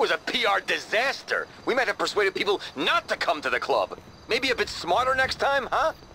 was a PR disaster. We might have persuaded people not to come to the club. Maybe a bit smarter next time, huh?